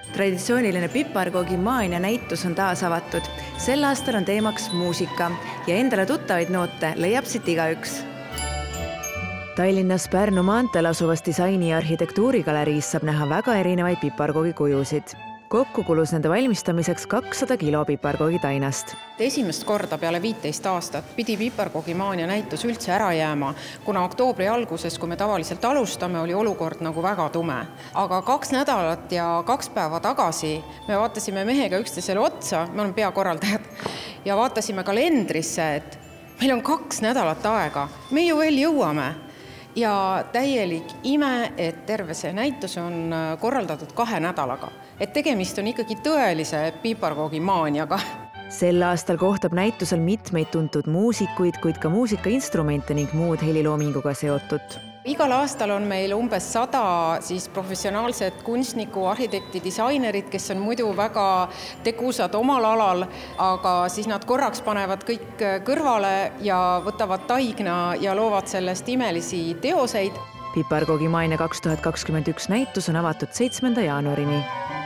Traditsiooniline piparkoogimaania näitus on taas avatud. Sel aastal on teemaks muusika ja endale tuttavaid noote leiab siit igaüks. Tallinnas Pärnu maanteel asuvas disaini- ja arhitektuurigaleriis saab näha väga erinevaid piparkoogikujusid. Kokku kulus nende valmistamiseks 200 kilo piparkoogitainast. Esimest korda peale 15 aastat pidi piparkoogimaania näitus üldse ära jääma, kuna oktoobri alguses, kui me tavaliselt alustame, oli olukord nagu väga tume. Aga 2 nädalat ja 2 päeva tagasi me vaatasime mehega üksteisele otsa, me oleme peakorraldajad, ja vaatasime kalendrisse, et meil on 2 nädalat aega, me ju veel jõuame. Ja täielik ime, et terve see näitus on korraldatud 2 nädalaga. Et tegemist on ikkagi tõelise piparkoogimaaniaga. Sel aastal kohtab näitusel mitmeid tuntud muusikuid, kuid ka muusikainstrumente ning muud heliloominguga seotud. Igal aastal on meil umbes 100 professionaalset kunstniku, arhitekti, disainerit, kes on muidu väga tegusad omal alal, aga siis nad korraks panevad kõik kõrvale ja võtavad taigna ja loovad sellest imelisi teoseid. Piparkoogimaania 2021 näitus on avatud 7. jaanuarini.